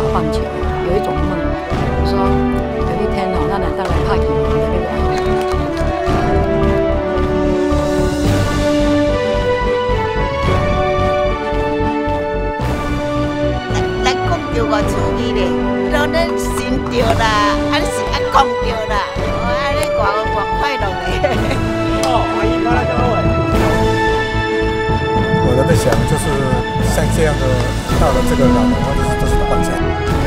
棒球，有一种梦，说有一天哦，咱能当来拍球的那个。 咱讲着我趣味咧，让咱心着啦，安是安讲着啦，安尼我快乐咧。哦，欢迎大家各位。 我在想，就是像这样的到了这个老年化，都是幻想。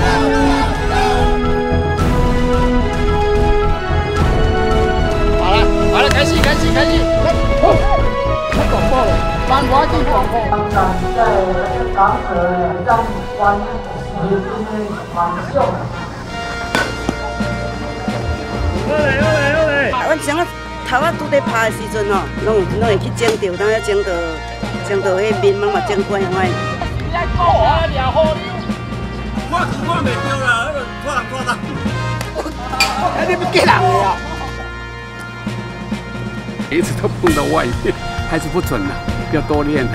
好了，开始！好，太广播了，翻华进广播。 当然，在港口两张湾时间晚上。 阮像啊头仔拄在拍的时阵吼，拢会去整着，当遐整到迄面茫嘛整怪怪。 你来讲啊，掠好你！ 我袂对啦，那个拖人拖到。 哎，你不给人的啊！ 一直都碰到外面，还是不准了，要多练。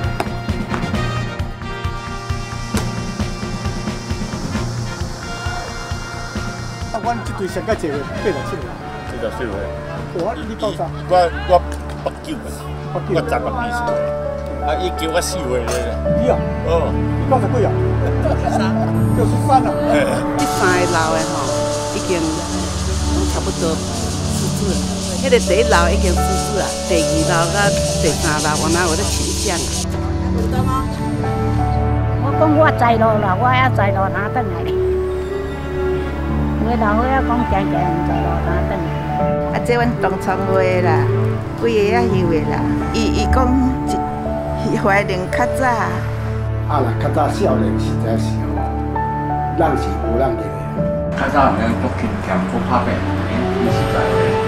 啊，阮这队上届一个80岁了。 80岁了。 我你到啥？ 我89个，我10个20岁。啊，伊叫我4岁咧。 你啊？哦，你90几啊？93啊。 第三个老的吼，已经差不多失智了。迄个第一老已经失智了，第二老甲第三老，我哪有咧倾向啊？有当啊？ 我讲我在路啦，我还在路哪等来咧？有的老伙仔讲行行在路哪等来？ 啊，这阮同窗话啦，几个仔休的啦。伊讲，怀念较早。 啊啦，较早少年实在是吼，人是无人入的。 较早人足勤俭，不拍拼，伊实在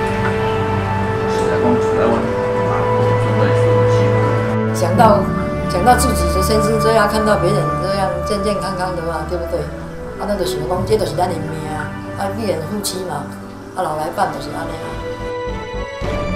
讲出来阮嘛，准备是幸福。 想到自己的身心这样，看到别人这样健健康康的嘛，对不对？啊，那就想讲，这就是咱的命啊，必然夫妻嘛，啊，老来伴就是安尼啊。